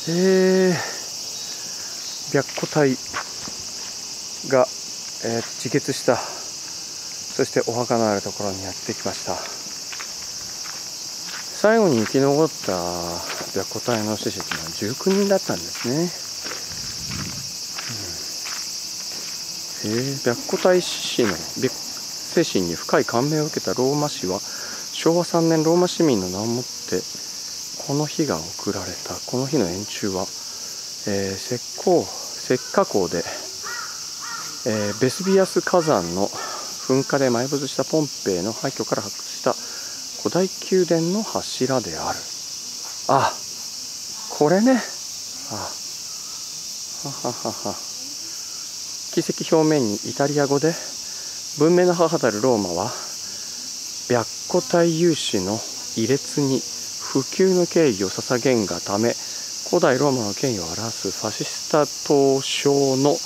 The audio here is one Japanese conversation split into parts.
白虎隊が、自決した、そしてお墓のあるところにやってきました。最後に生き残った白虎隊の志士というのは19人だったんですね。白虎隊志士の精神に深い感銘を受けたローマ市は昭和3年ローマ市民の名をもってこの日が贈られた。この日の円柱は、石化港で、ベスビアス火山の噴火で埋没したポンペイの廃墟から発掘した古代宮殿の柱である。あ、これね。奇跡表面にイタリア語で文明の母たるローマは白虎隊勇士の位列に不朽の敬意を捧げんがため古代ローマの権威を表すファシスタ刀匠の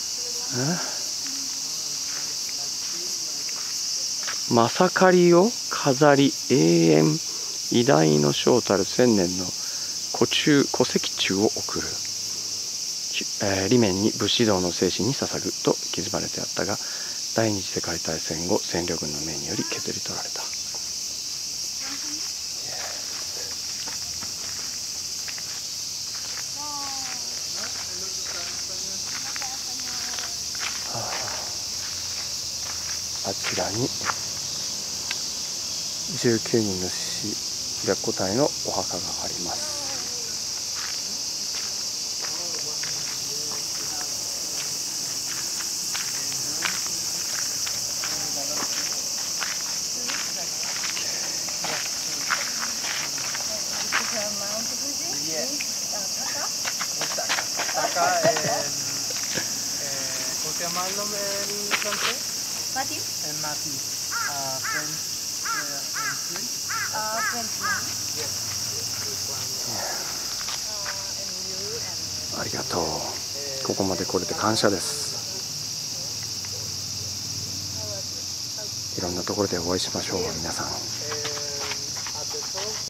まさかりを飾り永遠偉大の将たる千年の古石柱を送る。裏面に武士道の精神に捧ぐと刻まれてあったが、第二次世界大戦後占領軍の命により削り取られた。あちらに19人の志士白虎隊のお墓があります。ありがとう。ここまで来れて感謝です。いろんなところでお会いしましょう、皆さん。